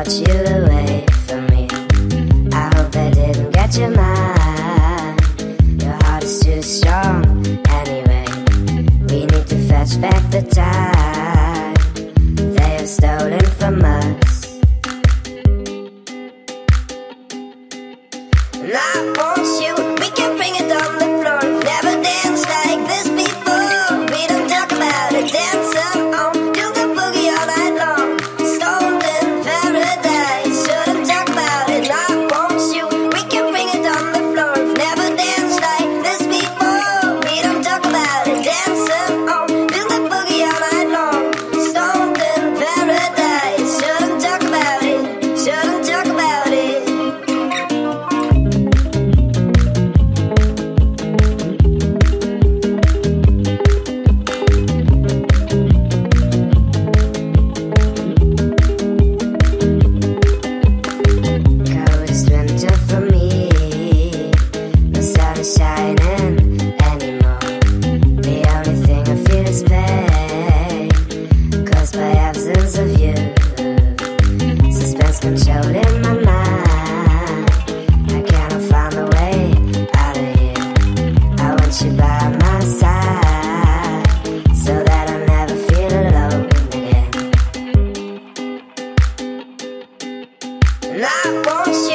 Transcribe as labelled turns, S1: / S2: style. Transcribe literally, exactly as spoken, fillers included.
S1: want you away from me. I hope they didn't get your mind. Your heart is too strong anyway. We need to fetch back the time they have stolen from us. And I want you, we can bring it on the floor. Never danced like this before. We don't talk about it, dancing on. Do the boogie all night long. Stoned in paradise, shouldn't talk about it. I want you, we can bring it on the floor. Never danced like this before. We don't talk about it, dancing on. Do the boogie all night long. Stoned in paradise, shouldn't talk about it, shouldn't talk about it. Coldest winter for me. The sun is shining anymore. The only thing I feel is pain, caused by absence of you. Suspense controlling my mind. I cannot find a way out of here. I want you by my side, so that I never feel alone again. And I want you.